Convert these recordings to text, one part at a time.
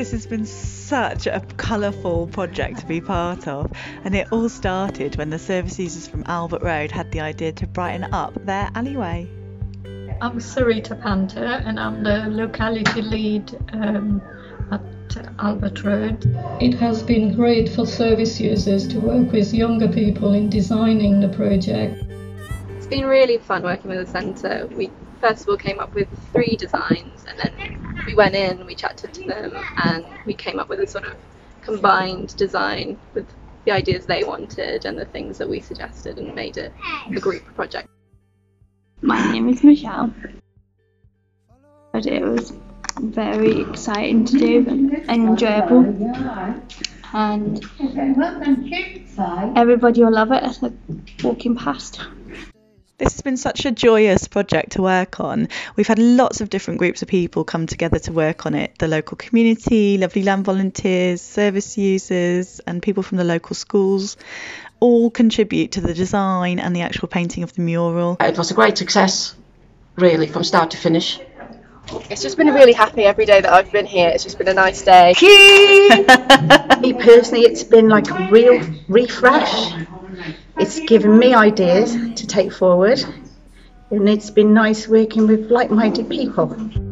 This has been such a colourful project to be part of, and it all started when the service users from Albert Road had the idea to brighten up their alleyway. I'm Sarita Panther and I'm the locality lead at Albert Road. It has been great for service users to work with younger people in designing the project. It's been really fun working with the centre. We first of all came up with 3 designs, and then we went in, we chatted to them, and we came up with a sort of combined design with the ideas they wanted and the things that we suggested, and made it a group project. My name is Michelle. But it was very exciting to do and enjoyable, and everybody will love it as they're walking past. This has been such a joyous project to work on. We've had lots of different groups of people come together to work on it. The local community, Lovelyland volunteers, service users and people from the local schools all contribute to the design and the actual painting of the mural. It was a great success, really, from start to finish. It's just been really happy every day that I've been here. It's just been a nice day. Me personally, it's been like a real refresh. It's given me ideas to take forward, and it's been nice working with like-minded people.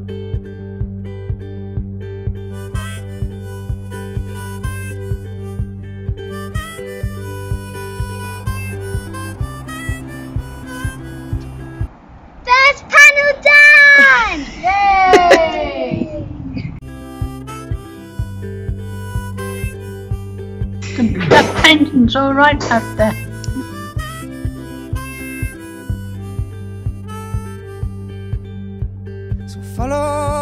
First panel done! Yay! That painting's all right up there. So follow